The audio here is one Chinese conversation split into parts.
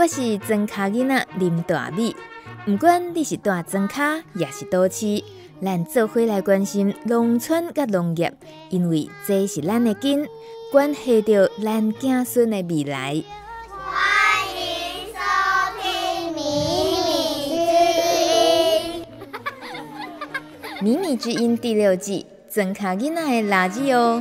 我是庄脚囡仔林大美。不管你是住庄脚也是都市，咱做伙来关心农村甲农业，因为这是咱的根，关系到咱子孙的未来。 欢迎收听《米米之音》。 米米之音第6季，庄脚囡仔的垃圾哦。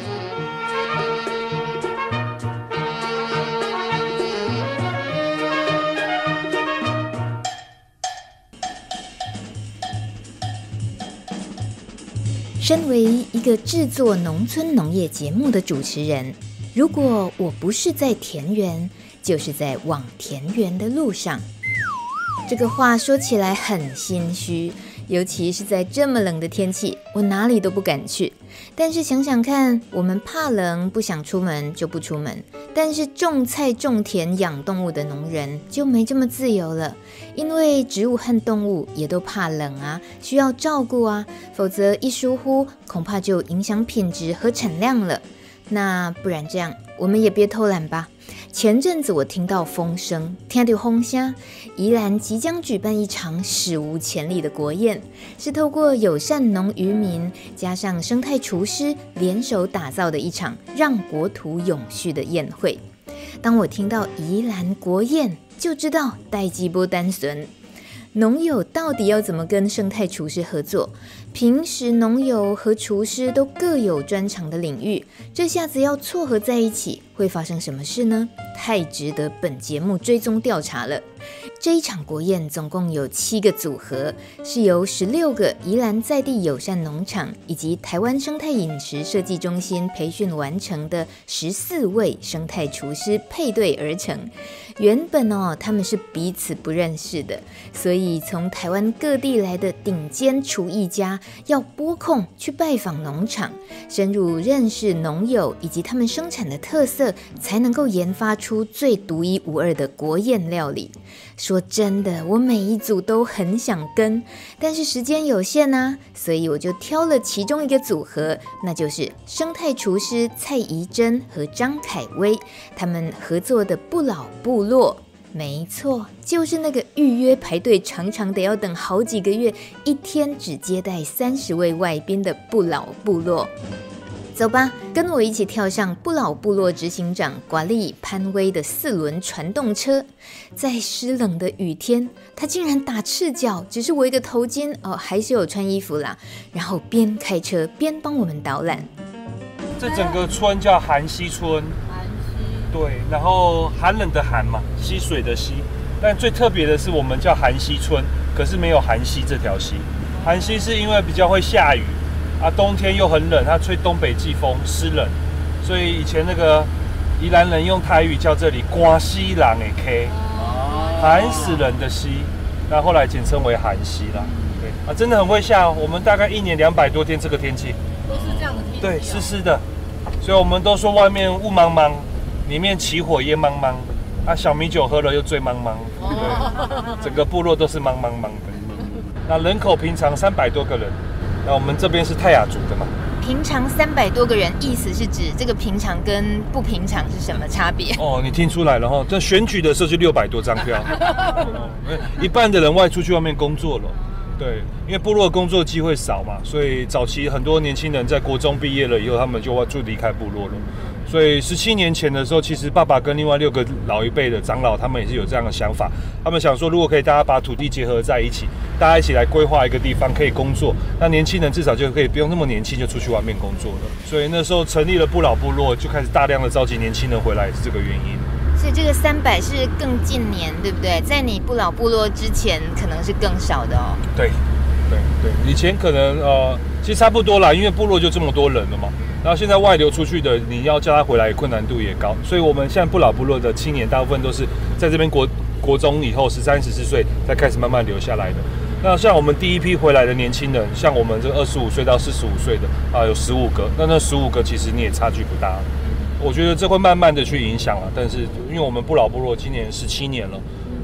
身为一个制作农村农业节目的主持人，如果我不是在田园，就是在往田园的路上。这个话说起来很心虚，尤其是在这么冷的天气，我哪里都不敢去。但是想想看，我们怕冷，不想出门就不出门。但是种菜、种田、养动物的农人就没这么自由了，因为植物和动物也都怕冷啊，需要照顾啊，否则一疏忽，恐怕就影响品质和产量了。那不然这样，我们也别偷懒吧。前阵子我听到风声，听到风声，宜兰即将举办一场史无前例的国宴，是透过友善农渔民加上生态厨师联手打造的一场让国土永续的宴会。当我听到宜兰国宴，就知道代志不单纯。农友到底要怎么跟生态厨师合作？平时农友和厨师都各有专长的领域，这下子要撮合在一起，会发生什么事呢？太值得本节目追踪调查了。这一场国宴总共有7个组合，是由16个宜兰在地友善农场以及台湾生态饮食设计中心培训完成的14位生态厨师配对而成。原本他们是彼此不认识的，所以从台湾各地来的顶尖厨艺家要拨空去拜访农场，深入认识农友以及他们生产的特色，才能够研发出最独一无二的国宴料理。说真的，我每一组都很想跟，但是时间有限啊，所以我就挑了其中一个组合，那就是生态厨师蔡怡珍和张凯威他们合作的不老部落。没错，就是那个预约排队常常得要等好几个月，一天只接待30位外宾的不老部落。走吧，跟我一起跳上不老部落执行长瓜利潘威的4轮传动车。在湿冷的雨天，他竟然打赤脚，只是围个头巾还是有穿衣服啦。然后边开车边帮我们导览。 这整个村叫寒溪村，对，然后寒冷的寒嘛，溪水的溪。但最特别的是，我们叫寒溪村，可是没有寒溪这条溪。寒溪是因为比较会下雨。冬天又很冷，它吹东北季风，湿冷，所以以前那个宜兰人用台语叫这里寒溪人的溪，寒死人的溪，那后来简称为寒溪啦。对真的很会下，我们大概1年200多天这个天气都是这样的天气， 对，湿湿的，所以我们都说外面雾茫茫，里面起火烟茫茫，小米酒喝了又醉茫茫，对，整个部落都是茫茫茫的。那人口平常300多个人。那我们这边是泰雅族的嘛？ 平常300多个人，意思是指这个平常跟不平常是什么差别？ 你听出来了哈？这选举的时候就600多张票，一半的人外出去外面工作了。对，因为部落工作机会少嘛，所以早期很多年轻人在国中毕业了以后，他们就离开部落了。所以17年前的时候，其实爸爸跟另外6个老一辈的长老，他们也是有这样的想法。他们想说，如果可以大家把土地结合在一起，大家一起来规划一个地方可以工作，那年轻人至少就可以不用那么年轻就出去外面工作了。所以那时候成立了不老部落，就开始大量的召集年轻人回来，也是这个原因。 所以这个300是更近年，对不对？在你不老部落之前，可能是更少的哦。 对，以前可能其实差不多啦，因为部落就这么多人了嘛。然后现在外流出去的，你要叫他回来，困难度也高。所以我们现在不老部落的青年，大部分都是在这边国中以后13、14岁才开始慢慢留下来的。那像我们第一批回来的年轻人，像我们这25岁到45岁的有15个，那15个其实你也差距不大。我觉得这会慢慢的去影响了，但是因为我们不老部落今年17年了，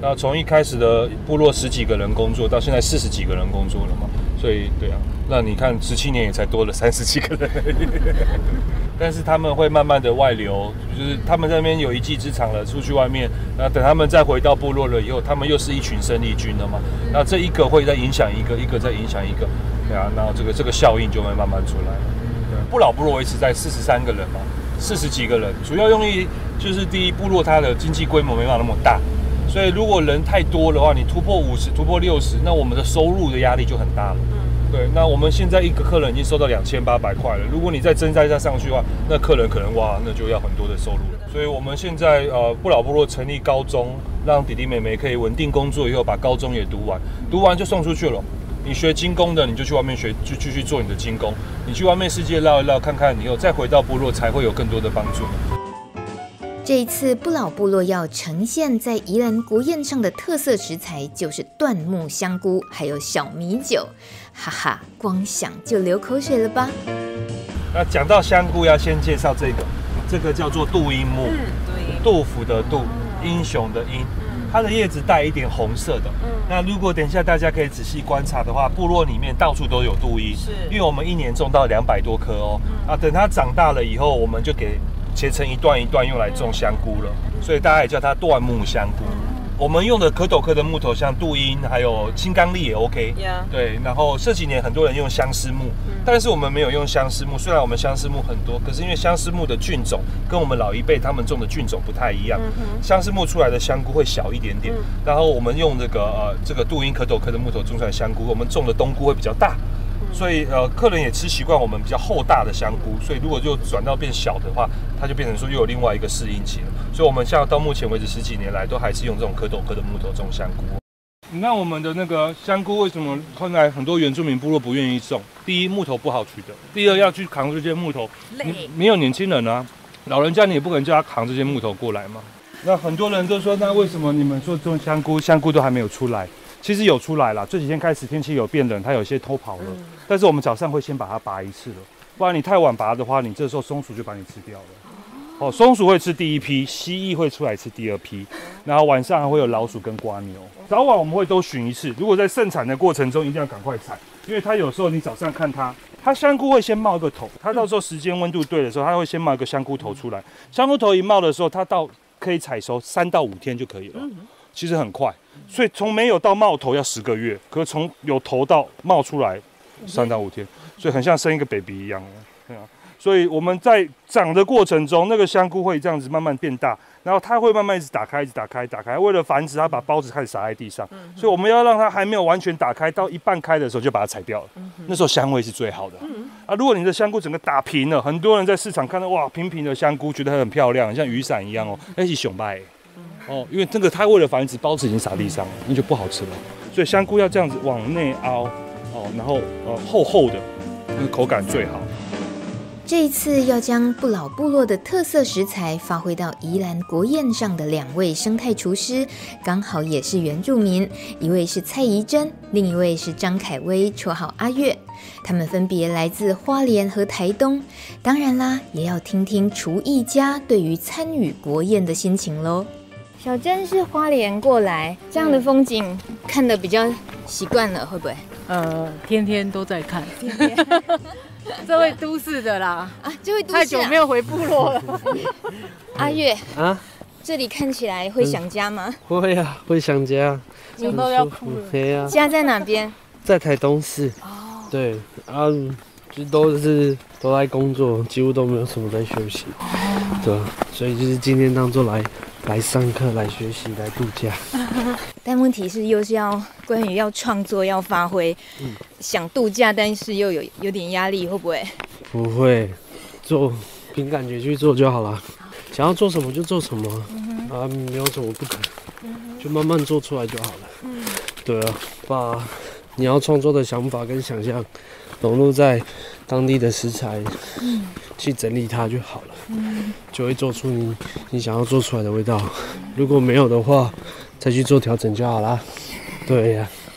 那从一开始的部落10几个人工作，到现在40几个人工作了嘛，所以对啊，那你看17年也才多了30几个人而已。但是他们会慢慢的外流，就是他们在那边有一技之长了，出去外面，那等他们再回到部落了以后，他们又是一群生力军了嘛。那这一个会再影响一个，一个再影响一个，对啊，然后这个效应就会慢慢出来了。对，不老部落维持在43个人嘛，40几个人，主要用意就是第一，部落它的经济规模没办法那么大。所以如果人太多的话，你突破50、突破60，那我们的收入的压力就很大了。对，那我们现在一个客人已经收到2800块了。如果你再增加上去的话，那客人可能哇，那就要很多的收入了。所以我们现在不老部落成立高中，让弟弟妹妹可以稳定工作以后，把高中也读完，读完就送出去了。你学精工的，你就去外面学，就继续做你的精工。你去外面世界绕一绕，看看以后再回到部落，才会有更多的帮助。 这一次不老部落要呈现在宜兰国宴上的特色食材就是椴木香菇，还有小米酒，哈哈，光想就流口水了吧？ 那讲到香菇，要先介绍这个叫做杜英木，杜甫的杜，英雄的英，它的叶子带一点红色的。那如果等一下大家可以仔细观察的话，部落里面到处都有杜英，因为我们一年种到200多棵哦。啊，等它长大了以后，我们就给切成一段一段用来种香菇了，所以大家也叫它椴木香菇。我们用的可斗科的木头，像杜英还有青冈栎也 OK。对，然后这几年很多人用相思木，但是我们没有用相思木。虽然我们相思木很多，可是因为相思木的菌种跟我们老一辈他们种的菌种不太一样，相思木出来的香菇会小一点点。然后我们用这个杜英可斗科的木头种出来的香菇，我们种的冬菇会比较大。所以客人也吃习惯我们比较厚大的香菇，所以如果就转到变小的话，它就变成说又有另外一个适应期了。所以我们像到目前为止10几年来，都还是用这种可斗科的木头种香菇。那我们的那个香菇为什么后来很多原住民部落不愿意种？第一，木头不好取得；第二，要去扛这些木头，没有年轻人啊，老人家你也不可能叫他扛这些木头过来嘛。那很多人都说，那为什么你们说种香菇，香菇都还没有出来？其实有出来了，这几天开始天气有变冷，它有些偷跑了。但是我们早上会先把它拔一次了，不然你太晚拔的话，你这时候松鼠就把你吃掉了。哦，松鼠会吃第一批，蜥蜴会出来吃第二批，然后晚上还会有老鼠跟蝸牛。早晚我们会都巡一次，如果在盛产的过程中一定要赶快采，因为它有时候你早上看它香菇会先冒一个头，它到时候时间温度对的时候，它会先冒一个香菇头出来。香菇头一冒的时候，它到可以采收3到5天就可以了。其实很快，所以从没有到冒头要10个月，可是从有头到冒出来3到5天，所以很像生一个 baby 一样。对啊，所以我们在长的过程中，那个香菇会这样子慢慢变大，然后它会慢慢一直打开，一直打开，打开。为了繁殖，它把孢子开始撒在地上，所以我们要让它还没有完全打开，到一半开的时候就把它采掉了。那时候香味是最好的。啊，如果你的香菇整个打平了，很多人在市场看到哇平平的香菇，觉得它很漂亮，像雨伞一样哦，那是熊拜。哦，因为这个它为了繁殖，孢子已经撒地上了，那就不好吃了。所以香菇要这样子往内凹，哦，然后厚厚的，那个口感最好。 这一次要将不老部落的特色食材发挥到宜兰国宴上的2位生态厨师，刚好也是原住民，一位是蔡怡珍，另一位是张凯威，绰号阿月。他们分别来自花莲和台东，当然啦，也要听听厨艺家对于参与国宴的心情咯。小珍是花莲过来，这样的风景看得比较习惯了，会不会？ 天天都在看。 天天这位都市的啦， 这位都市太久没有回部落了。 阿月啊， 这里看起来会想家吗？ 会啊，会想家， 想到要哭了。 对啊， 家在哪边？ 在台东市。对啊，就都在工作，几乎都没有什么在休息。对，所以就是今天当做来上课、来学习、来度假。 但问题是，又是关于要创作、要发挥，想度假，但是又有点压力，会不会？ 不会，做凭感觉去做就好了。想要做什么就做什么，啊，没有什么不可，就慢慢做出来就好了。对啊，把你要创作的想法跟想象融入在当地的食材，去整理它就好了，就会做出你想要做出来的味道。如果没有的话，再去做调整就好啦。对呀。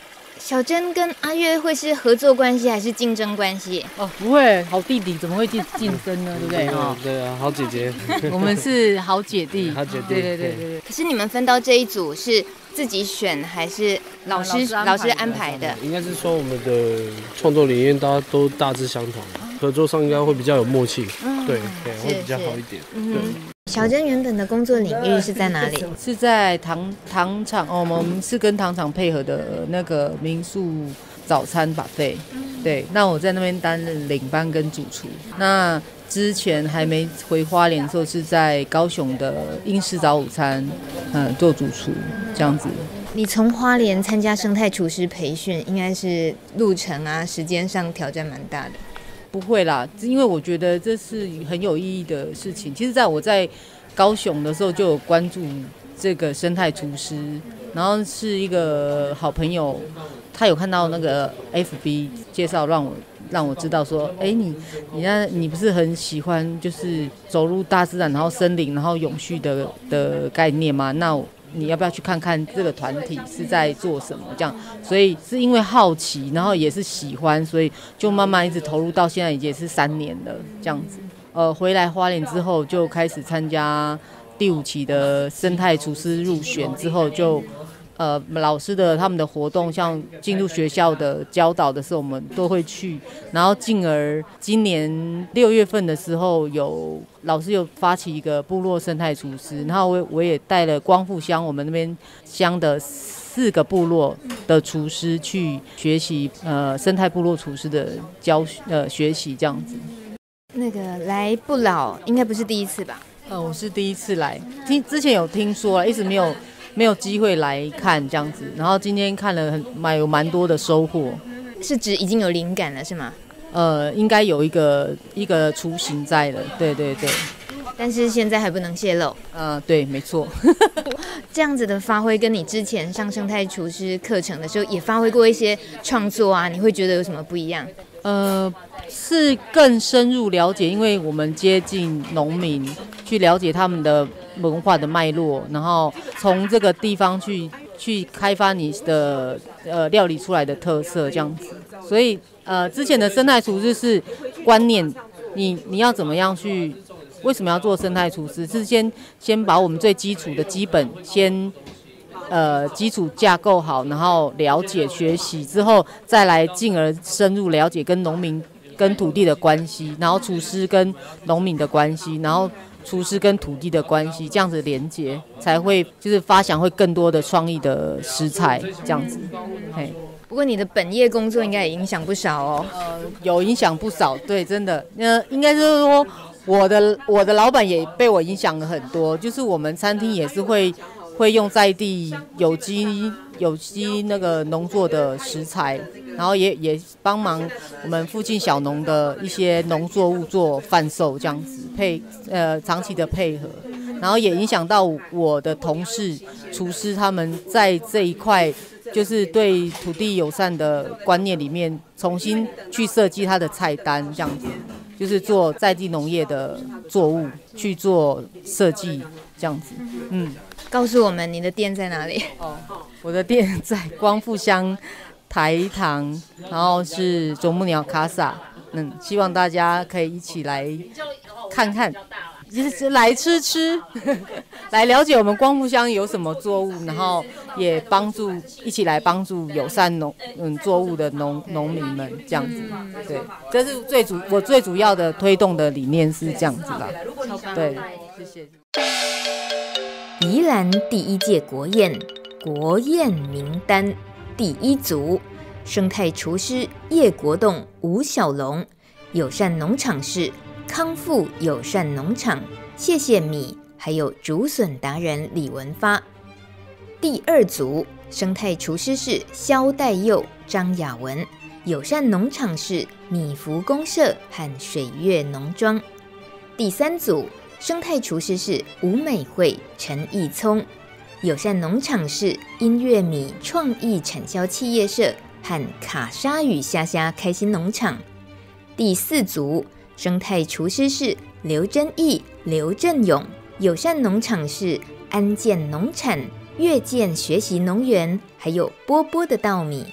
小珍跟阿月会是合作关系还是竞争关系？ 哦，不会，好弟弟怎么会竞争呢？对不对？ 对啊，好姐姐， 我们是好姐弟， 好姐弟， 对。 可是你们分到这一组是自己选还是老师安排的？ 应该是说我们的创作理念都大致相同，合作上应该会比较有默契，对，会比较好一点。对。 小珍原本的工作领域是在哪里？ 是在糖厂哦，我们是跟糖厂配合的那个民宿早餐 buffet。对，那我在那边担任领班跟主厨。那之前还没回花莲的时候，是在高雄的英式早午餐，做主厨这样子。 你从花莲参加生态厨师培训，应该是路程啊、时间上挑战蛮大的。 不会啦，因为我觉得这是很有意义的事情。其实我在高雄的时候就有关注这个生态厨师，然后是一个好朋友，他有看到那个 FB 介绍，让我知道说，你不是很喜欢就是走入大自然，然后森林，然后永续的概念吗？那你要不要去看看这个团体是在做什么？这样，所以是因为好奇，然后也是喜欢，所以就慢慢一直投入到现在，已经是3年了这样子。回来花莲之后，就开始参加第5期的生态厨师入选之后，就老师他们的活动，像进入学校的教导的时候，我们都会去，然后进而今年6月份的时候，老师有发起一个部落生态厨师，然后我也带了光复乡我们那边乡的4个部落的厨师去学习生态部落厨师的学习这样子。 那个来不老应该不是第一次吧？ 我是第一次来，之前有听说了，一直没有机会来看这样子，然后今天看了有蛮多的收获。 是指已经有灵感了是吗？ 应该有一个雏形在了，对。 但是现在还不能泄露。 对，没错。 这样子的发挥，跟你之前上生态厨师课程的时候也发挥过一些创作啊，你会觉得有什么不一样？ 是更深入了解，因为我们接近农民，去了解他们的文化的脉络，然后从这个地方去开发你的料理出来的特色这样子。所以之前的生态厨师是观念，你要怎么样去？为什么要做生态厨师？是先把我们最基础的基本基础架构好，然后了解学习之后，再来进而深入了解跟农民跟土地的关系，然后厨师跟农民的关系，然后厨师跟土地的关系，这样子连接才会就是发想会更多的创意的食材这样子。 不过你的本业工作应该也影响不少哦。 有影响不少，对，真的。应该就是说我的老板也被我影响了很多，就是我们餐厅也是会用在地有机那个农作的食材，然后也帮忙我们附近小农的一些农作物做贩售这样子，长期的配合，然后也影响到我的同事厨师他们在这一块就是对土地友善的观念里面重新去设计他的菜单这样子，就是做在地农业的作物去做设计这样子。 告诉我们你的店在哪里？ 我的店在光复乡台糖，然后是啄木鸟卡萨。希望大家可以一起来看看，就是来吃，来了解我们光复乡有什么作物，然后也一起来帮助友善作物的农民们这样子。对，这是我最主要的推动的理念是这样子啦。对，谢谢。 宜兰第1届国宴名单第1组，生态厨师叶国栋、吴小龙，友善农场是康复友善农场谢谢米，还有竹笋达人李文发。第2组，生态厨师是萧代佑、张雅文，友善农场是米福公社和水月农庄。第3组，生态厨师是吴美惠、陈义聪，友善农场是音乐米创意产销企业社和卡莎与虾虾开心农场。第4组，生态厨师是刘真义、刘振勇，友善农场是安建农产、越建学习农园，还有波波的稻米。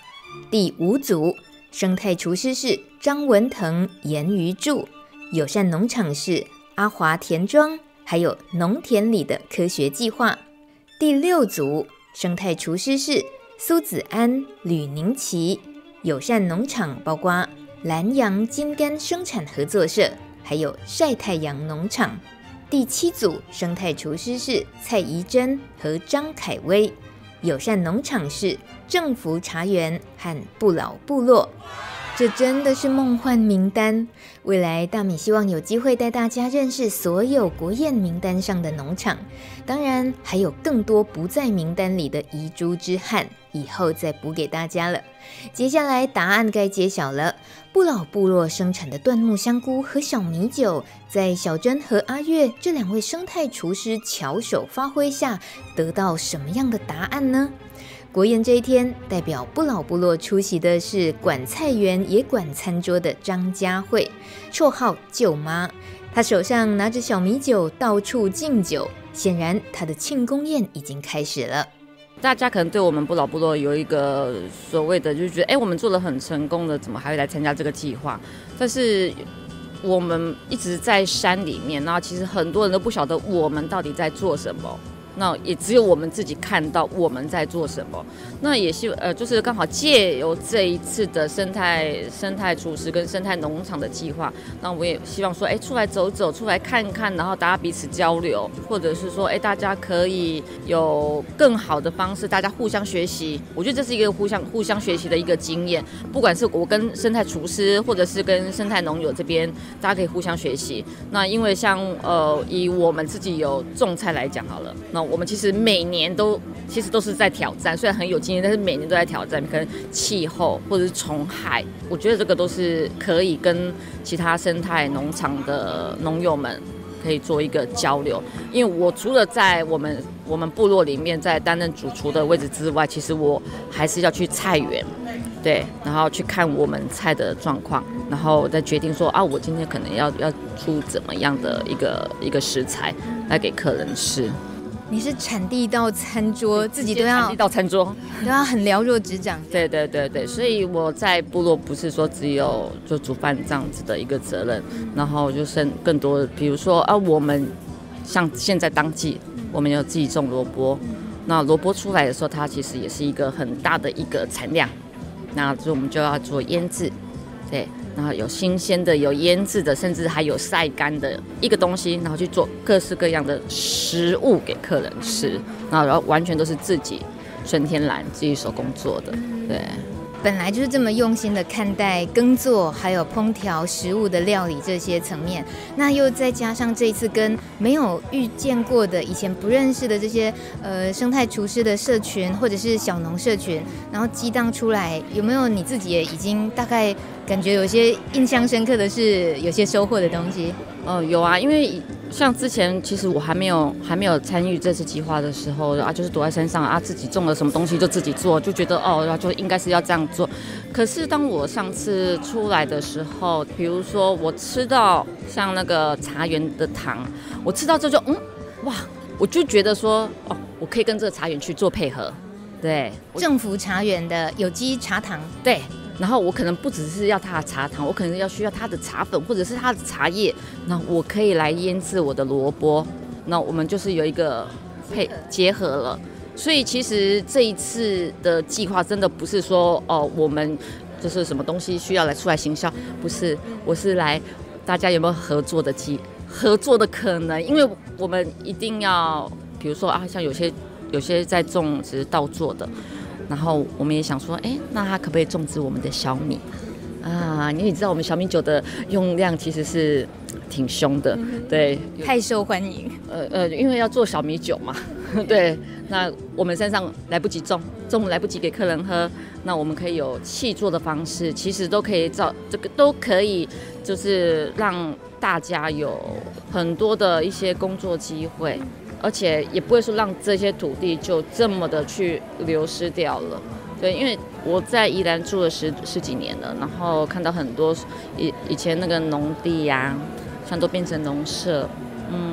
第5组生态厨师是张文腾、严瑜柱，友善农场是阿华田庄，还有农田里的科学计划。第6组生态厨师是苏子安、吕宁琪，友善农场包括蓝洋金柑生产合作社，还有晒太阳农场。第7组生态厨师是蔡怡珍和张凯威，友善农场是政福茶园和不老部落。这真的是梦幻名单，未来大米希望有机会带大家认识所有国宴名单上的农场，当然还有更多不在名单里的遗珠之憾，以后再补给大家了。接下来答案该揭晓了，不老部落生产的椴木香菇和小米酒，在小珍和阿月这2位生态厨师巧手发挥下，得到什么样的答案呢？国宴这一天，代表不老部落出席的是管菜园也管餐桌的张佳慧，绰号舅妈。她手上拿着小米酒，到处敬酒，显然她的庆功宴已经开始了。 大家可能对我们不老部落有一个所谓的，就是觉得，我们做得很成功了，怎么还会来参加这个计划？但是我们一直在山里面，然后其实很多人都不晓得我们到底在做什么。那也只有我们自己看到我们在做什么。那也就是刚好借由这一次的生态厨师跟生态农场的计划，那我也希望说，出来走走，出来看看，然后大家彼此交流，或者是说，大家可以有更好的方式，大家互相学习。我觉得这是一个互相学习的一个经验，不管是我跟生态厨师，或者是跟生态农友这边，大家可以互相学习。那因为像以我们自己有种菜来讲好了，那我们其实每年都是在挑战，虽然很有经验，但是每年都在挑战，可能气候或者是虫害，我觉得这个都是可以跟其他生态农场的农友们可以做一个交流。因为我除了在我们部落里面在担任主厨的位置之外，其实我还是要去菜园，对，然后去看我们菜的状况，然后再决定说我今天可能要出怎么样的一个食材来给客人吃。 你是产地到餐桌，自己都要产地到餐桌都要很了若指掌。 对对对对，所以我在部落不是说只有就煮饭这样子的一个责任，然后就是更多，比如说我们像现在当季，我们有自己种萝卜，那萝卜出来的时候，它其实也是一个很大的一个产量，那所以我们就要做腌制，对。然后有新鲜的，有腌制的，甚至还有晒干的一个东西，然后去做各式各样的食物给客人吃，然后完全都是自己纯天然自己手工做的，对。 本来就是这么用心的看待耕作还有烹调食物的料理这些层面，那又再加上这一次跟没有遇见过的以前不认识的这些生态厨师的社群或者是小农社群，然后激荡出来，有没有你自己也已经大概感觉有些印象深刻的是有些收获的东西？ 有啊，因为像之前其实我还没有参与这次计划的时候就是躲在山上自己种了什么东西就自己做，就觉得就应该是要这样做。可是当我上次出来的时候，比如说我吃到像那个茶园的糖，我吃到这就哇，我就觉得说我可以跟这个茶园去做配合，对， 政府茶园的有机茶糖， 对。然后我可能不只是要它的茶糖，我可能需要它的茶粉或者是它的茶叶，那我可以来腌制我的萝卜，那我们就是有一个结合了。所以其实这一次的计划真的不是说我们就是什么东西需要出来行销，不是，我是来大家有没有合作的可能，因为我们一定要比如说像有些在种植稻作的。然后我们也想说，那他可不可以种植我们的小米因为你知道我们小米酒的用量其实是挺凶的，对， 太受欢迎。 因为要做小米酒嘛，对。那我们山上来不及种来不及给客人喝，那我们可以有契作的方式，其实都可以都可以，就是让大家有很多的一些工作机会。而且也不会说让这些土地就这么的去流失掉了，对，因为我在宜兰住了十几年了，然后看到很多以前那个农地像都变成农舍，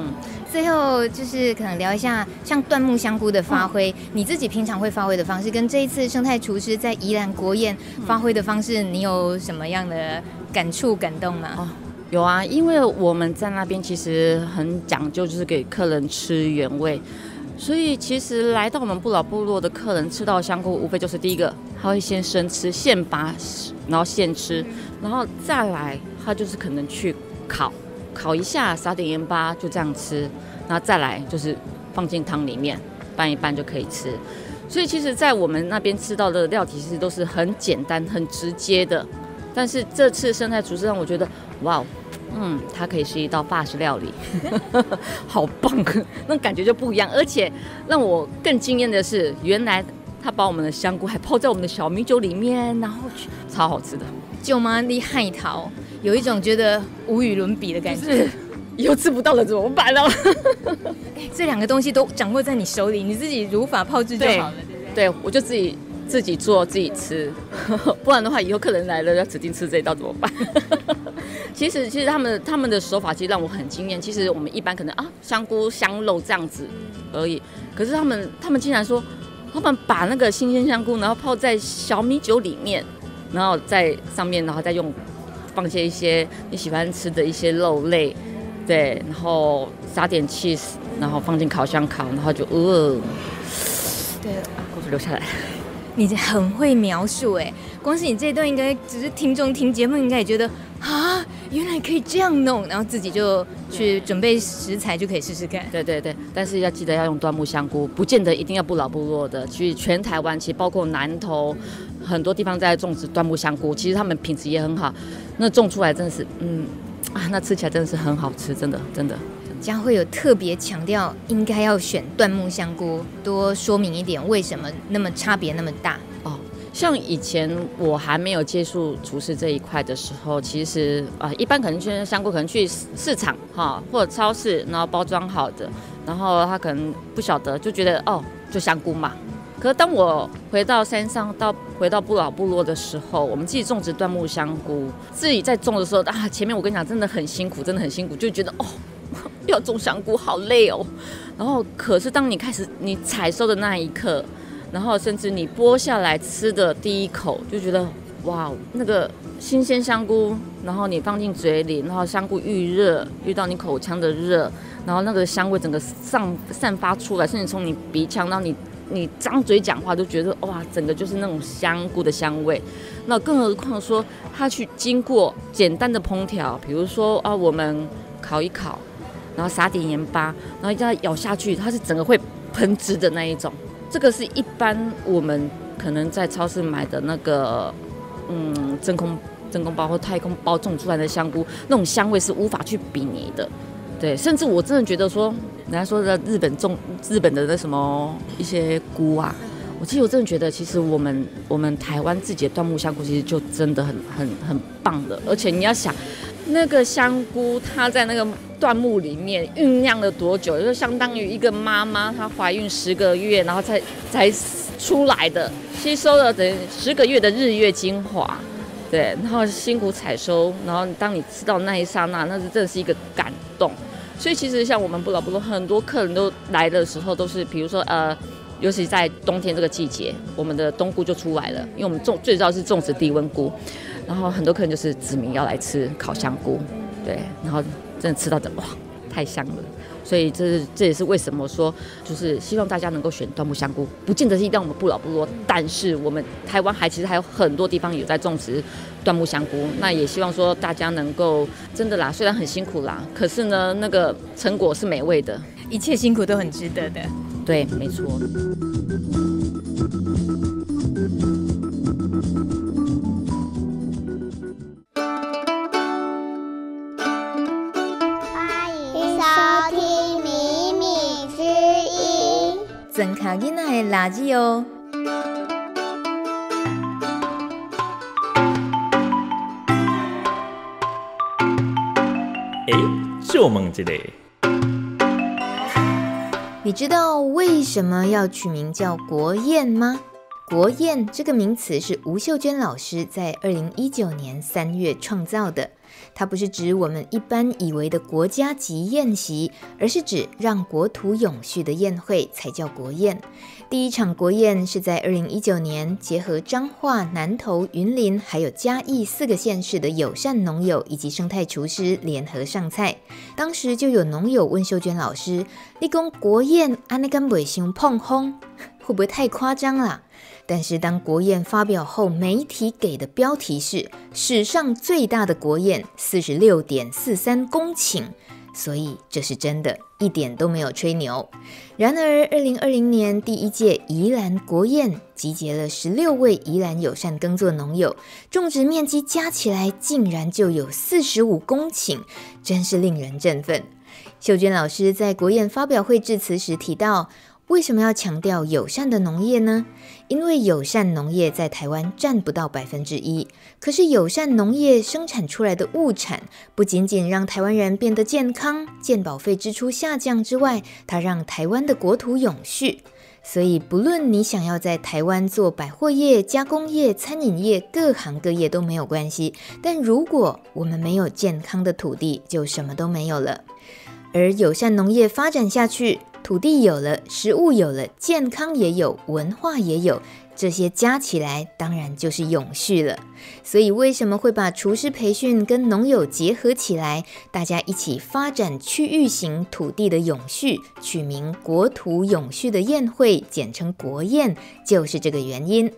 最后就是可能聊一下像椴木香菇的发挥，你自己平常会发挥的方式，跟这一次生态厨师在宜兰国宴发挥的方式，你有什么样的感触感动吗？ 有啊，因为我们在那边其实很讲究，就是给客人吃原味。所以其实来到我们不老部落的客人吃到香菇，无非就是第一个，他会先生吃，现拔，然后现吃，然后再来他就是可能去烤一下，撒点盐巴，就这样吃，然后再来就是放进汤里面拌一拌就可以吃。所以其实，在我们那边吃到的料理，其实都是很简单、很直接的。但是这次生态厨师让我觉得，哇，它可以是一道法式料理，好棒，那感觉就不一样。而且让我更惊艳的是，原来他把我们的香菇还泡在我们的小米酒里面，然后超好吃的。 舅妈厉害桃，有一种觉得无与伦比的感觉。 以后吃不到了怎么办呢？ 这两个东西都掌握在你手里，你自己如法炮制就好了，对不对？ 对，我就自己做自己吃，不然的话以后客人来了要指定吃这一道怎么办？其实他们的手法其实让我很惊艳。其实我们一般可能香菇香肉这样子而已，可是他们竟然说，他们把那个新鲜香菇然后泡在小米酒里面，然后在上面然后再放一些你喜欢吃的一些肉类，对，然后撒点 cheese， 然后放进烤箱烤，然后就对， 口水流下来。 你很会描述哎，光是你这一段应该只是听众听节目应该也觉得原来可以这样弄，然后自己就去准备食材就可以试试看。 对，但是要记得要用椴木香菇，不见得一定要不老部落的，其实全台湾其实包括南投很多地方在种植椴木香菇，其实他们品质也很好，那种出来真的是那吃起来真的是很好吃，真的。 佳慧有特别强调应该要选椴木香菇，多说明一点为什么那么差别那么大像以前我还没有接触厨师这一块的时候，其实一般可能去香菇可能去市场或者超市，然后包装好的，然后他可能不晓得就觉得就香菇嘛。可是当我回到山上，回到不老部落的时候，我们自己种植椴木香菇，自己在种的时候前面我跟你讲真的很辛苦，就觉得要种香菇好累哦。然后可是当你开始你采收的那一刻，然后甚至你剥下来吃的第一口，就觉得哇，那个新鲜香菇，然后你放进嘴里，然后香菇遇热，遇到你口腔的热，然后那个香味整个散发出来，甚至从你鼻腔，然后你张嘴讲话都觉得哇，整个就是那种香菇的香味。那更何况说它去经过简单的烹调，比如说我们烤一烤，然后撒点盐巴，然后一定要咬下去，它是整个会喷汁的那一种。这个是一般我们可能在超市买的那个真空包或太空包种出来的香菇，那种香味是无法去比拟的。对，甚至我真的觉得说，人家说的日本的那什么一些菇我真的觉得，其实我们台湾自己的椴木香菇其实就真的很棒的。而且你要想，那个香菇它在那个椴木里面酝酿了多久，就相当于一个妈妈她怀孕10个月，然后才出来的，吸收了等于10个月的日月精华。对，然后辛苦采收，然后当你吃到那一刹那，那是真的是一个感动。所以其实像我们不老部落很多客人都来的时候，都是比如说尤其在冬天这个季节，我们的冬菇就出来了，因为我们最主要是种植低温菇，然后很多客人就是指明要来吃烤香菇，对，然后真的吃到哇，太香了。所以这也是为什么说，就是希望大家能够选椴木香菇，不见得是一定要我们不老部落，但是我们台湾其实还有很多地方有在种植椴木香菇，那也希望说大家能够真的啦，虽然很辛苦啦，可是呢，那个成果是美味的， 一切辛苦都很值得的。 对，没错。 增卡囡仔的垃圾哦。 就问一个， 你知道为什么要取名叫国宴吗？ 国宴这个名词是吴秀娟老师在2019年3月创造的。它不是指我们一般以为的国家级宴席，而是指让国土永续的宴会才叫国宴。第一场国宴是在2019年，结合彰化、南投、云林还有嘉义4个县市的友善农友以及生态厨师联合上菜。当时就有农友问秀娟老师：“你说国宴安那敢不会伤碰风？会不会太夸张啦？”但是当国宴发表后，媒体给的标题是史上最大的国宴，46.43公顷，所以这是真的，一点都没有吹牛。然而2020年第一届宜兰国宴集结了16位宜兰友善耕作农友，种植面积加起来竟然就有45公顷，真是令人振奋。秀娟老师在国宴发表会致辞时提到，为什么要强调友善的农业呢？因为友善农业在台湾占不到1%，可是友善农业生产出来的物产，不仅仅让台湾人变得健康，健保费支出下降之外，它让台湾的国土永续。所以不论你想要在台湾做百货业、加工业、餐饮业，各行各业都没有关系，但如果我们没有健康的土地，就什么都没有了。而友善农业发展下去，土地有了，食物有了，健康也有，文化也有，这些加起来当然就是永续了。所以为什么会把厨师培训跟农友结合起来，大家一起发展区域型土地的永续，取名国土永续的宴会，简称国宴，就是这个原因。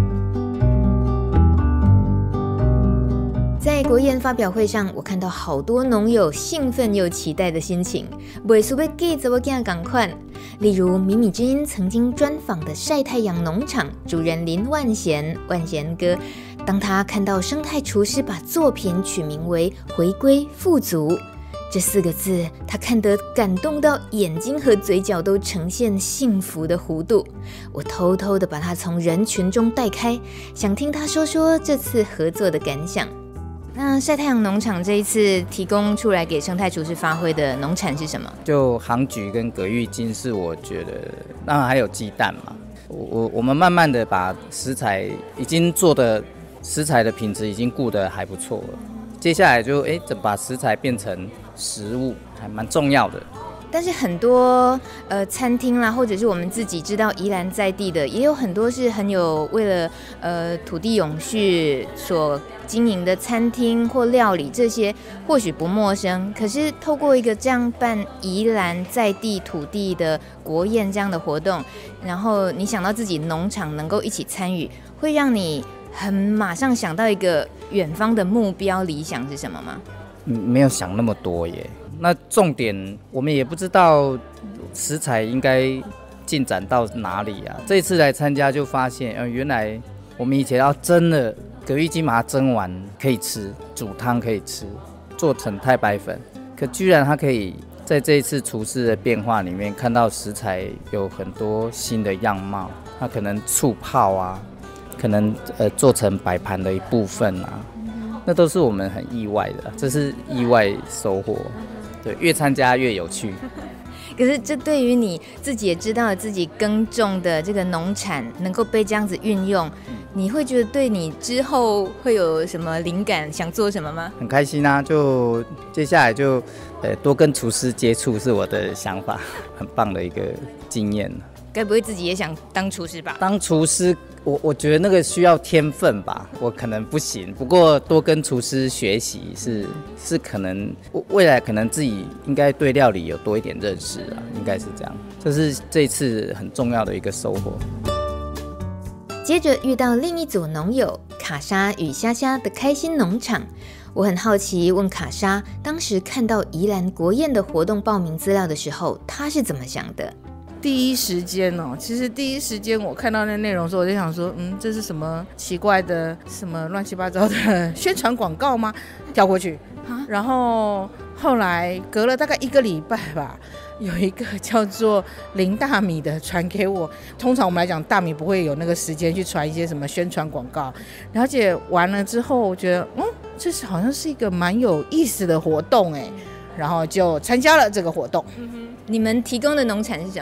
在国宴发表会上，我看到好多农友兴奋又期待的心情，袂输要记怎么样赶快。例如米米之音曾经专访的晒太阳农场主人林万贤，万贤哥，当他看到生态厨师把作品取名为回归富足这4个字，他看得感动到眼睛和嘴角都呈现幸福的弧度。我偷偷的把他从人群中带开，想听他说说这次合作的感想。那晒太阳农场这一次提供出来给生态厨师发挥的农产是什么？ 就杭菊跟葛玉金是我觉得，当然还有鸡蛋嘛。我们慢慢的把食材已经做的食材的品质已经顾得还不错了，接下来就把食材变成食物，还蛮重要的。 但是很多餐厅啦，或者是我们自己知道宜兰在地的，也有很多是很有为了土地永续所经营的餐厅或料理，这些或许不陌生。可是透过一个这样办宜兰在地土地的国宴这样的活动，然后你想到自己农场能够一起参与，会让你很马上想到一个远方的目标理想是什么吗？ 没有想那么多耶。那重点我们也不知道食材应该进展到哪里啊。这一次来参加就发现，原来我们以前要蒸了葛玉金，把它蒸完可以吃，煮汤可以吃，做成太白粉，可居然它可以在这一次厨师的变化里面看到食材有很多新的样貌。它可能醋泡啊，可能做成摆盘的一部分啊，那都是我们很意外的，这是意外收获。对，越参加越有趣。 可是这对于你自己也知道了自己耕种的这个农产能够被这样子运用，你会觉得对你之后会有什么灵感，想做什么吗？ 很开心啊，就接下来就多跟厨师接触是我的想法，很棒的一个经验。 该不会自己也想当厨师吧？ 当厨师，我觉得那个需要天分吧，我可能不行。不过多跟厨师学习是可能未来可能自己应该对料理有多一点认识啊，应该是这样。这是这一次很重要的一个收获。 接着遇到另一组农友卡莎与虾虾的开心农场，我很好奇问卡莎，当时看到宜兰国宴的活动报名资料的时候，她是怎么想的？ 第一时间其实第一时间我看到那内容的时候，我就想说，这是什么奇怪的、什么乱七八糟的宣传广告吗？跳过去。然后后来隔了大概1个礼拜吧，有一个叫做林大米的传给我。通常我们来讲，大米不会有那个时间去传一些什么宣传广告。了解完了之后，我觉得，这是好像是一个蛮有意思的活动然后就参加了这个活动。 你们提供的农产是什么？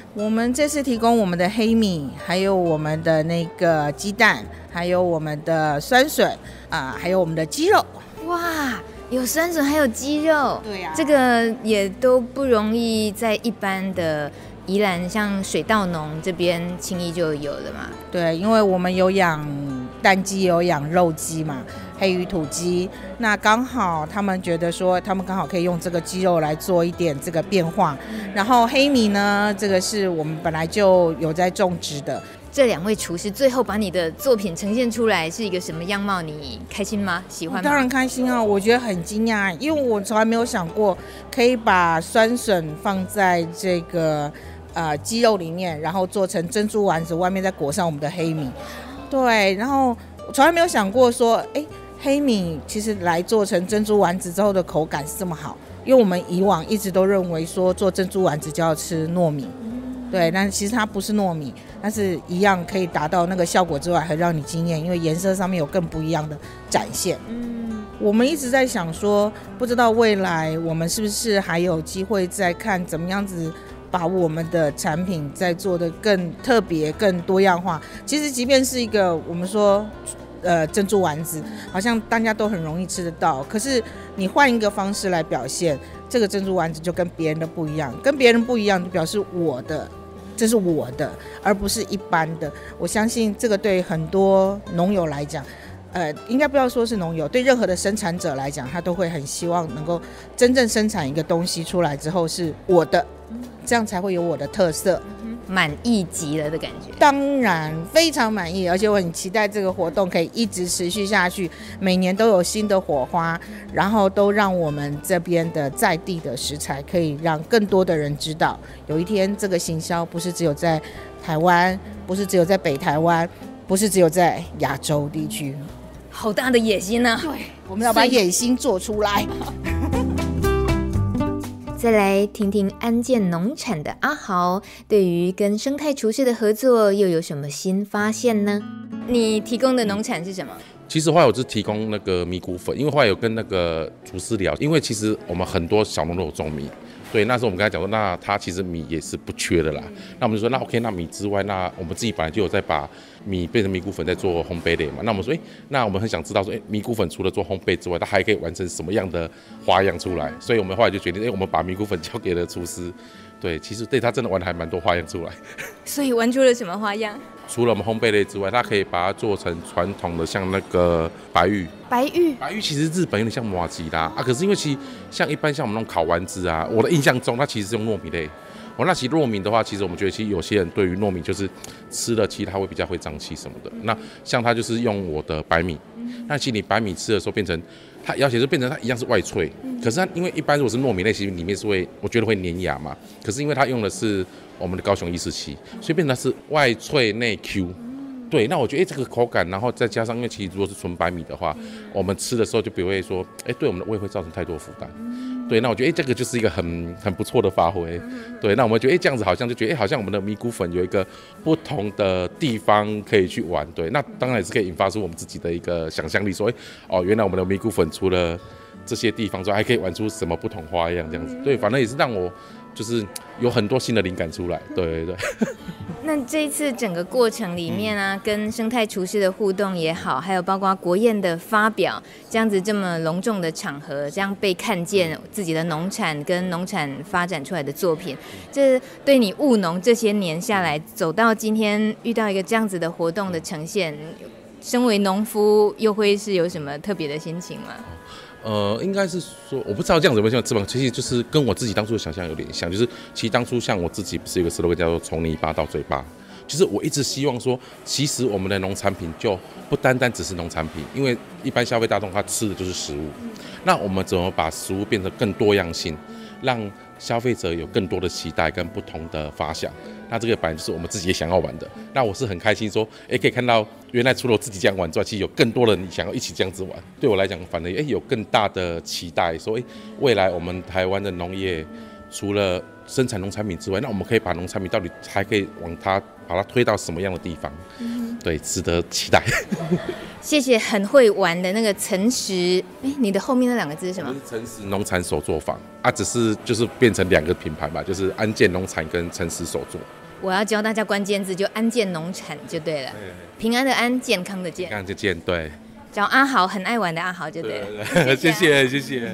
我们这次提供我们的黑米，还有我们的那个鸡蛋，还有我们的酸笋还有我们的鸡肉。 哇，有酸笋还有鸡肉， 对呀， 这个也都不容易在一般的宜兰像水稻农这边轻易就有的嘛。 对，因为我们有养蛋鸡，有养肉鸡嘛，黑鱼土鸡，那刚好他们觉得说他们刚好可以用这个鸡肉来做一点这个变化，然后黑米呢，这个是我们本来就有在种植的。 这两位厨师最后把你的作品呈现出来是一个什么样貌？你开心吗？喜欢吗？ 当然开心啊！我觉得很惊讶，因为我从来没有想过可以把酸笋放在这个鸡肉里面，然后做成珍珠丸子，外面再裹上我们的黑米。对，然后我从来没有想过说，黑米其实来做成珍珠丸子之后的口感是这么好，因为我们以往一直都认为说做珍珠丸子就要吃糯米。对，但其实它不是糯米，但是一样可以达到那个效果之外，还让你惊艳，因为颜色上面有更不一样的展现。我们一直在想说，不知道未来我们是不是还有机会再看怎么样子把我们的产品再做得更特别、更多样化。其实，即便是一个我们说珍珠丸子，好像大家都很容易吃得到，可是你换一个方式来表现，这个珍珠丸子就跟别人的不一样，跟别人不一样就表示这是我的，而不是一般的。我相信这个对很多农友来讲，应该不要说是农友，对任何的生产者来讲，他都会很希望能够真正生产一个东西出来之后是我的，这样才会有我的特色。 满意极了的感觉。 当然非常满意，而且我很期待这个活动可以一直持续下去，每年都有新的火花，然后都让我们这边的在地的食材可以让更多的人知道，有一天这个行销不是只有在台湾，不是只有在北台湾，不是只有在亚洲地区。 好大的野心啊！ 对，我们要把野心做出来。 再来听听安建农产的阿豪，对于跟生态厨师的合作又有什么新发现呢？你提供的农产是什么？ 其实后来我是提供那个米谷粉，因为后来有跟那个厨师聊，因为其实我们很多小农都有种米，对，那时候我们跟他讲说，那他其实米也是不缺的啦。那我们就说，那 OK， 那米之外，那我们自己本来就有在把米变成米谷粉在做烘焙类嘛。那我们说，那我们很想知道说，米谷粉除了做烘焙之外，它还可以完成什么样的花样出来？所以我们后来就决定，我们把米谷粉交给了厨师。对，其实对他真的玩的还蛮多花样出来。 所以玩出了什么花样？ 除了我们烘焙类之外，它可以把它做成传统的，像那个白玉。 白玉其实日本有点像麻糬啦可是因为其实像一般像我们那种烤丸子啊，我的印象中它其实是用糯米类。那其实糯米的话，其实我们觉得其实有些人对于糯米就是吃了，其实它会比较会胀气什么的。那像它就是用我的白米，那其实你白米吃的时候变成它，而且就变成它一样是外脆，可是它因为一般如果是糯米类，其实里面是会我觉得会粘牙嘛。可是因为它用的是我们的高雄147，所以变成它是外脆内 Q。对，那我觉得这个口感，然后再加上，因为其实如果是纯白米的话，我们吃的时候就不会说，对我们的胃会造成太多负担。对，那我觉得这个就是一个很不错的发挥。对，那我们觉得这样子好像就觉得好像我们的米谷粉有一个不同的地方可以去玩。对，那当然也是可以引发出我们自己的一个想象力，说原来我们的米谷粉除了这些地方之外，还可以玩出什么不同花样这样子。对，反正也是让我就是有很多新的灵感出来。对。 那这一次整个过程里面啊，跟生态厨师的互动也好，还有包括国宴的发表，这样子这么隆重的场合，这样被看见自己的农产跟农产发展出来的作品，这对你务农这些年下来，走到今天遇到一个这样子的活动的呈现，身为农夫又会是有什么特别的心情吗？ 应该是说，我不知道这样子有没有像翅膀，其实就是跟我自己当初的想象有点像，就是其实当初像我自己不是有个 slogan叫做从泥巴到嘴巴，就是我一直希望说，其实我们的农产品就不单单只是农产品，因为一般消费大众他吃的就是食物，那我们怎么把食物变得更多样性，让消费者有更多的期待跟不同的发想，那这个本来就是我们自己也想要玩的。那我是很开心说，可以看到原来除了我自己这样玩之外，其实有更多人想要一起这样子玩。对我来讲，反而有更大的期待，说未来我们台湾的农业除了生产农产品之外，那我们可以把农产品到底还可以把它推到什么样的地方？对，值得期待。 谢谢很会玩的那个诚实，你的后面那两个字是什么？ 诚实农产手作坊只是就是变成2个品牌吧，就是安建农产跟诚实手作。 我要教大家关键字，就安健农产就对了。平安的安，健康的健。 健康的健，对。 找阿豪，很爱玩的阿豪就对了。 谢谢谢谢。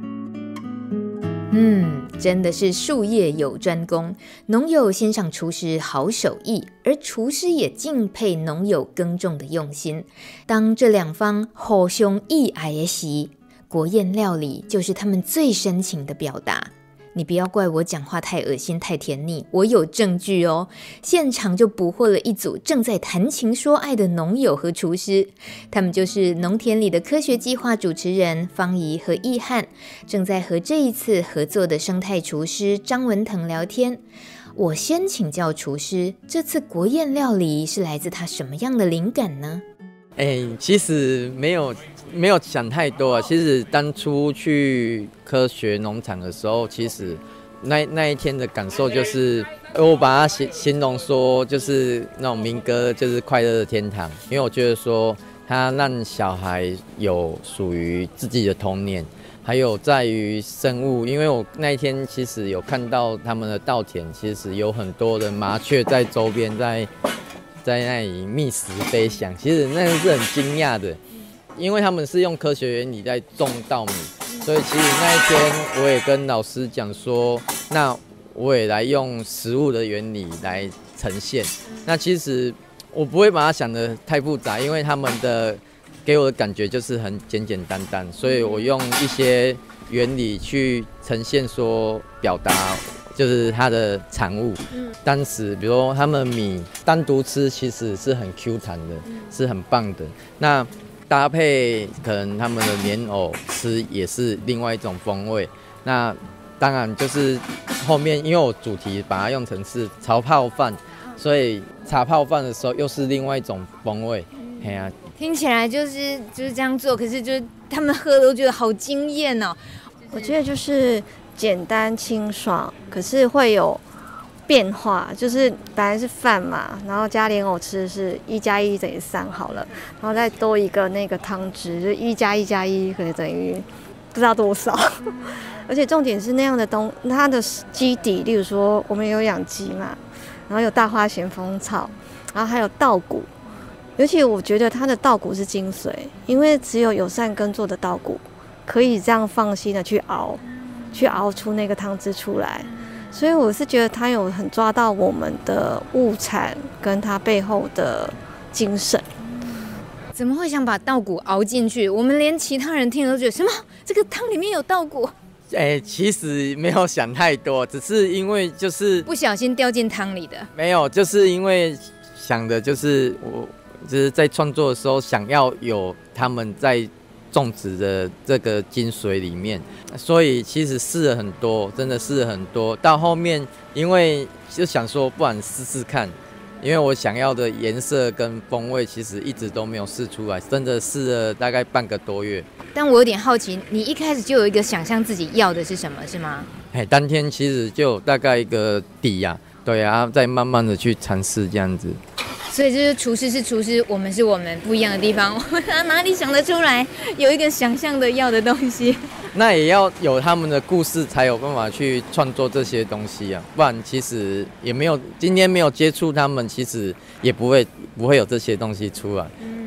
真的是术业有专攻，农友欣赏厨师好手艺，而厨师也敬佩农友耕种的用心。当这两方互相意爱的时，国宴料理就是他们最深情的表达。你不要怪我讲话太恶心太甜腻，我有证据哦。现场就捕获了一组正在谈情说爱的农友和厨师，他们就是农田里的科学计划主持人方怡和易翰，正在和这一次合作的生态厨师张文腾聊天。我先请教厨师，这次国宴料理是来自他什么样的灵感呢？ 其实没有想太多啊。其实当初去科学农场的时候，其实那一天的感受就是，我把它形容说就是那种民歌，就是快乐的天堂。因为我觉得说，它让小孩有属于自己的童年，还有在于生物。因为我那一天其实有看到他们的稻田，其实有很多的麻雀在周边在那里觅食飞翔，其实那是很惊讶的，因为他们是用科学原理在种稻米，所以其实那一天我也跟老师讲说，那我也来用食物的原理来呈现。那其实我不会把它想得太复杂，因为他们的给我的感觉就是很简简单单，所以我用一些原理去呈现说表达。就是它的产物，当时比如说他们米单独吃其实是很 Q 弹的，是很棒的。那搭配可能他们的莲藕吃也是另外一种风味。那当然就是后面因为我主题把它用成是潮泡饭，所以茶泡饭的时候又是另外一种风味。 听起来就是这样做，可是就是他们喝都觉得好惊艳哦。 我觉得就是简单清爽，可是会有变化，就是本来是饭嘛，然后加莲藕吃是1+1等于3好了，然后再多一个那个汤汁，就1+1+1可以等于不知道多少。而且重点是那样的它的基底，例如说我们有养鸡嘛，然后有大花咸丰草，然后还有稻谷，尤其我觉得它的稻谷是精髓，因为只有友善耕作的稻谷可以这样放心的去熬出那个汤汁出来，所以我是觉得它有很抓到我们的物产跟它背后的精神。 怎么会想把稻谷熬进去？我们连其他人听了都觉得什么？这个汤里面有稻谷？ 其实没有想太多，只是因为就是不小心掉进汤里的。 没有，就是因为想的就是我就是在创作的时候想要有他们在种植的这个精髓里面，所以其实试了很多，真的试了很多。到后面，因为就想说，不然试试看，因为我想要的颜色跟风味，其实一直都没有试出来，真的试了大概半个多月。 但我有点好奇，你一开始就有一个想象自己要的是什么，是吗？ 当天其实就有大概一个底呀，对啊，再慢慢的去尝试这样子。 所以就是厨师是厨师，我们是我们不一样的地方。我哪里想得出来有一个想象的要的东西？ 那也要有他们的故事才有办法去创作这些东西啊，不然其实也没有今天没有接触他们，其实也不会有这些东西出来。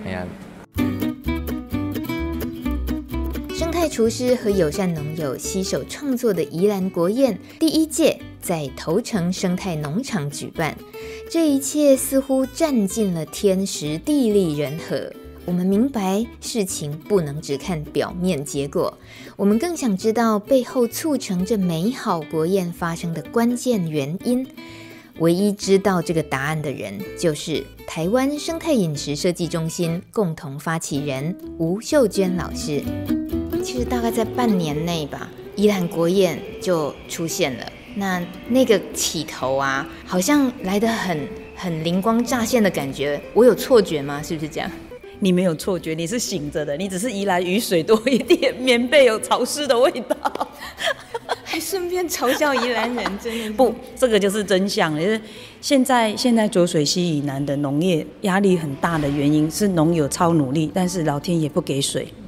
生态厨师和友善农友携手创作的宜兰国宴第1届在头城生态农场举办，这一切似乎占尽了天时地利人和。我们明白事情不能只看表面结果，我们更想知道背后促成这美好国宴发生的关键原因。唯一知道这个答案的人，就是台湾生态饮食设计中心共同发起人吴秀娟老师。其实大概在半年内吧，宜兰国宴就出现了。那个起头啊，好像来得很灵光乍现的感觉。我有错觉吗？是不是这样？ 你没有错觉，你是醒着的，你只是宜兰雨水多一点，棉被有潮湿的味道， 还顺便嘲笑宜兰人，真的不，这个就是真相。就是现在浊水溪以南的农业压力很大的原因是农友超努力，但是老天爷不给水。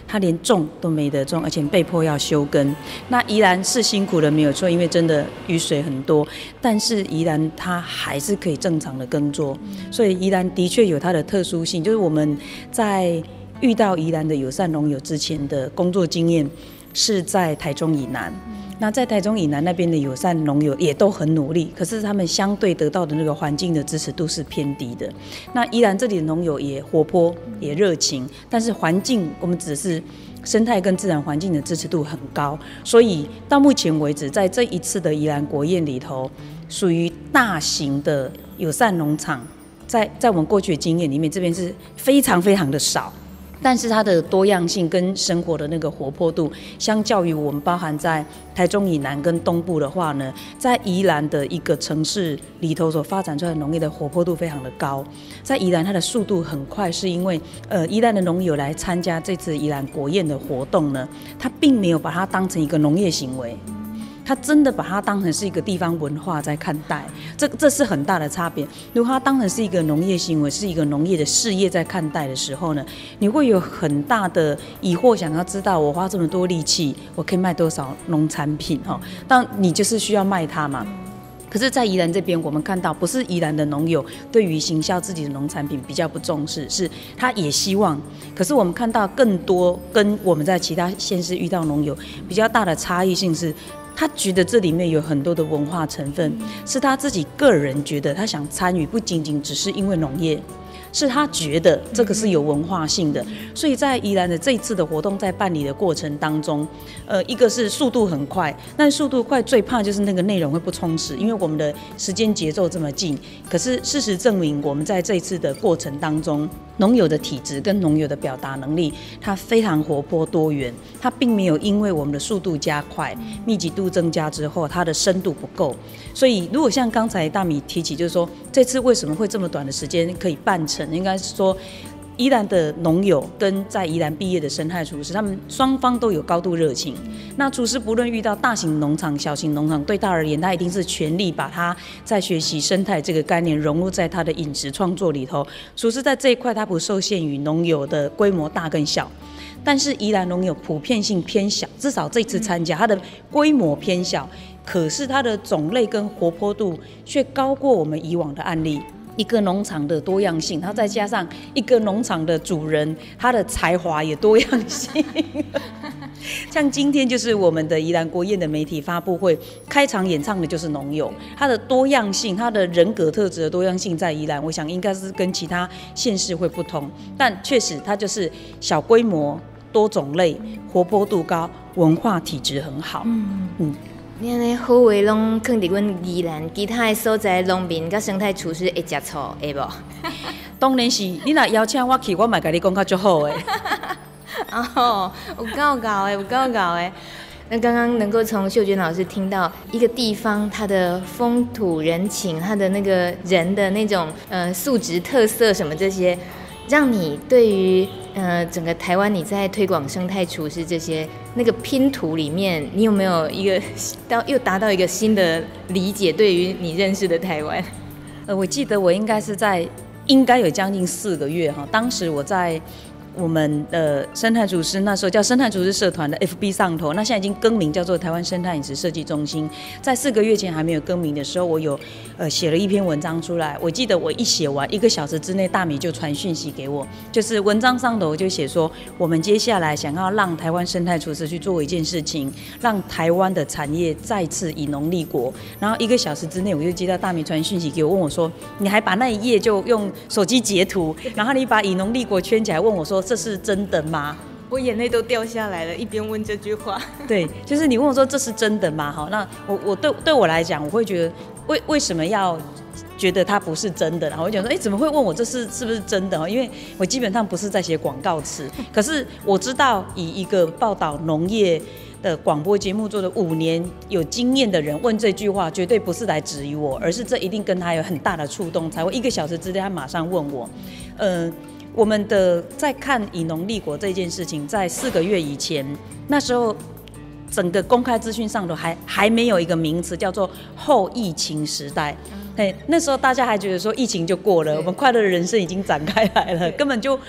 它连种都没得种，而且被迫要休耕。那宜兰是辛苦了没有错，因为真的雨水很多，但是宜兰它还是可以正常的耕作，所以宜兰的确有它的特殊性。就是我们在遇到宜兰的友善农友之前的工作经验是在台中以南。那在台中以南那边的友善农友也都很努力，可是他们相对得到的那个环境的支持度是偏低的。那宜兰这里的农友也活泼也热情，但是环境我们只是生态跟自然环境的支持度很高，所以到目前为止，在这一次的宜兰国宴里头，属于大型的友善农场，在我们过去的经验里面，这边是非常非常的少。但是它的多样性跟生活的那个活泼度，相较于我们包含在台中以南跟东部的话呢，在宜兰的一个城市里头所发展出来的农业的活泼度非常的高。在宜兰它的速度很快，是因为宜兰的农友来参加这次宜兰国宴的活动呢，他并没有把它当成一个农业行为。他真的把它当成是一个地方文化在看待，这是很大的差别。如果他当成是一个农业行为，是一个农业的事业在看待的时候呢，你会有很大的疑惑，想要知道我花这么多力气，我可以卖多少农产品哈？但你就是需要卖它嘛。可是，在宜兰这边，我们看到不是宜兰的农友对于行销自己的农产品比较不重视，是他也希望。可是我们看到更多跟我们在其他县市遇到农友比较大的差异性是，他觉得这里面有很多的文化成分，是他自己个人觉得他想参与，不仅仅只是因为农业。是他觉得这个是有文化性的，所以在宜兰的这一次的活动在办理的过程当中，一个是速度很快，但速度快最怕就是那个内容会不充实，因为我们的时间节奏这么近。可是事实证明，我们在这一次的过程当中，农友的体质跟农友的表达能力，它非常活泼多元，它并没有因为我们的速度加快、密集度增加之后，它的深度不够。所以如果像刚才大米提起，就是说这次为什么会这么短的时间可以办成，应该是说宜兰的农友跟在宜兰毕业的生态厨师，他们双方都有高度热情。那厨师不论遇到大型农场、小型农场，对他而言，他一定是全力把他在学习生态这个概念融入在他的饮食创作里头。厨师在这一块，他不受限于农友的规模大跟小。但是宜兰农友普遍性偏小，至少这次参加，它的规模偏小，可是它的种类跟活泼度却高过我们以往的案例。一个农场的多样性，然后再加上一个农场的主人，他的才华也多样性。像今天就是我们的宜兰国宴的媒体发布会，开场演唱的就是农友，他的多样性，他的人格特质的多样性在宜兰，我想应该是跟其他县市会不同，但确实它就是小规模、多种类、活泼度高、文化体质很好。 你安尼好话拢放伫阮宜兰其他的所在农民甲生态厨师会食醋，会无？ 当然是，你若邀请我去，我嘛甲你讲较足好诶。 哦，有够搞诶，有够搞诶。那刚刚能够从秀娟老师听到一个地方它的风土人情，它的那个人的那种素质特色什么这些，让你对于整个台湾你在推广生态厨师这些那个拼图里面，你有没有一个又达到一个新的理解？对于你认识的台湾， 我记得我应该有将近4个月哈，当时我在我们的生态厨师那时候叫生态厨师社团的 FB 上头，那现在已经更名叫做台湾生态饮食设计中心。在4个月前还没有更名的时候，我有写了一篇文章出来。我记得我一写完1个小时之内，大米就传讯息给我，就是文章上头我就写说，我们接下来想要让台湾生态厨师去做一件事情，让台湾的产业再次以农立国。然后1个小时之内，我就接到大米传讯息给我，问我说，你还把那一页就用手机截图，然后你把以农立国圈起来，问我说，这是真的吗？ 我眼泪都掉下来了，一边问这句话。 对，就是你问我说这是真的吗？好，那我对我来讲，我会觉得为什么要觉得它不是真的？然后我就想说，怎么会问我这是不是真的？因为我基本上不是在写广告词，可是我知道以一个报道农业的广播节目做了5年有经验的人问这句话，绝对不是来质疑我，而是这一定跟他有很大的触动，才会1个小时之内他马上问我。我们在看以农立国这件事情，在4个月以前，那时候整个公开资讯上头还没有一个名词叫做后疫情时代。那时候大家还觉得说疫情就过了，我们快乐的人生已经展开来了，根本就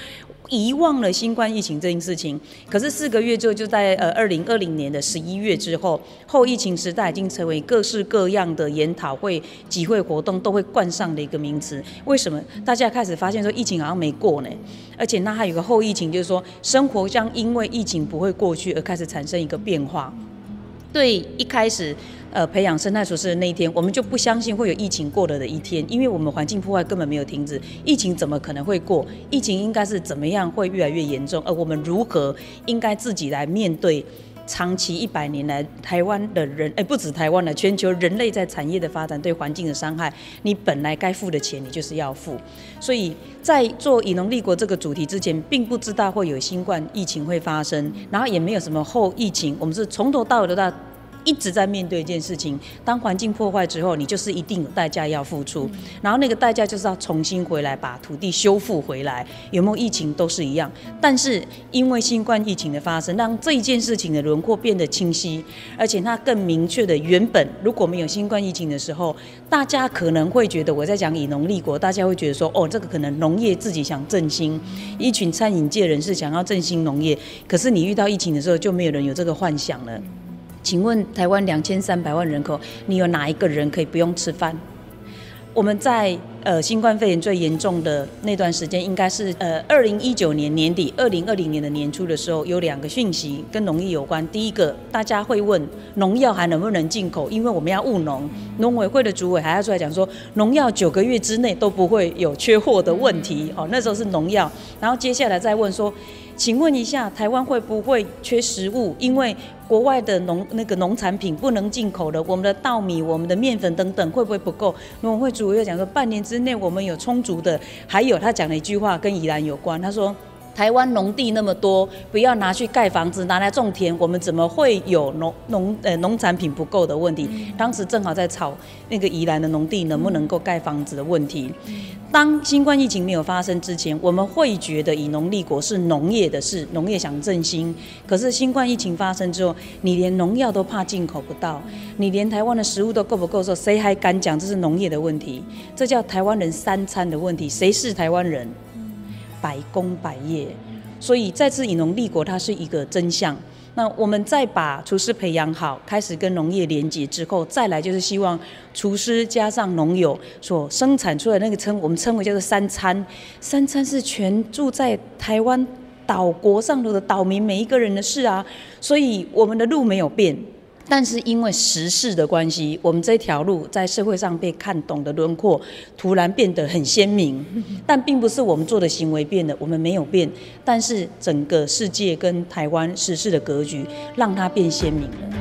遗忘了新冠疫情这件事情。可是4个月之后，就在2020年的11月之后，后疫情时代已经成为各式各样的研讨会、集会活动都会冠上的一个名词。为什么？大家开始发现说疫情好像没过呢？而且那还有个后疫情，就是说生活将因为疫情不会过去而开始产生一个变化。对，一开始培养生态厨师的那一天，我们就不相信会有疫情过了的一天，因为我们环境破坏根本没有停止，疫情怎么可能会过？疫情应该是怎么样会越来越严重，而我们如何应该自己来面对长期100年来台湾的人，不止台湾了，全球人类在产业的发展对环境的伤害，你本来该付的钱你就是要付。所以在做以农立国这个主题之前，并不知道会有新冠疫情会发生，然后也没有什么后疫情，我们是从头到尾都一直在面对一件事情，当环境破坏之后，你就是一定有代价要付出，然后那个代价就是要重新回来把土地修复回来，有没有疫情都是一样。但是因为新冠疫情的发生，让这一件事情的轮廓变得清晰，而且它更明确的，原本如果没有新冠疫情的时候，大家可能会觉得我在讲以农立国，大家会觉得说，哦，这个可能农业自己想振兴，一群餐饮界人士想要振兴农业，可是你遇到疫情的时候，就没有人有这个幻想了。请问台湾2300万人口，你有哪一个人可以不用吃饭？我们在新冠肺炎最严重的那段时间，应该是2019年年底、2020年的年初的时候，有2个讯息跟农业有关。第一个，大家会问农药还能不能进口，因为我们要务农，农委会的主委还要出来讲说，农药9个月之内都不会有缺货的问题。那时候是农药，然后接下来再问说，请问一下，台湾会不会缺食物？因为国外的农产品不能进口了，我们的稻米、我们的面粉等等会不会不够？农委会主委又讲说，半年之内我们有充足的。还有他讲了一句话跟宜兰有关，他说，台湾农地那么多，不要拿去盖房子，拿来种田，我们怎么会有农产品不够的问题？当时正好在吵那个宜兰的农地能不能够盖房子的问题。当新冠疫情没有发生之前，我们会觉得以农立国是农业的事，农业想振兴。可是新冠疫情发生之后，你连农药都怕进口不到，你连台湾的食物都够不够的时候，谁还敢讲这是农业的问题？这叫台湾人3餐的问题。谁是台湾人？百工百业。所以再次以农立国，它是一个真相。那我们再把厨师培养好，开始跟农业连结之后，再来就是希望厨师加上农友所生产出来的那个我们称为叫做3餐。3餐是全住在台湾岛国上头的岛民每一个人的事啊，所以我们的路没有变。但是因为时事的关系，我们这条路在社会上被看懂的轮廓突然变得很鲜明，但并不是我们做的行为变了，我们没有变，但是整个世界跟台湾时事的格局让它变鲜明了。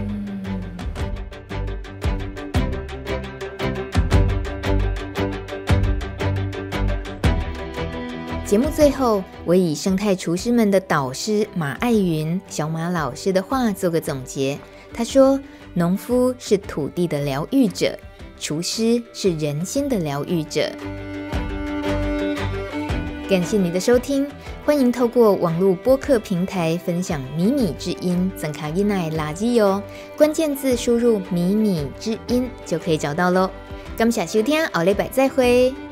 节目最后，我以生态厨师们的导师马爱云小马老师的话做个总结。他说，农夫是土地的疗愈者，厨师是人心的疗愈者。感谢你的收听，欢迎透过网络播客平台分享米米之音增卡伊奈垃圾哟，关键字输入米米之音就可以找到咯。感谢收听，下礼拜再会。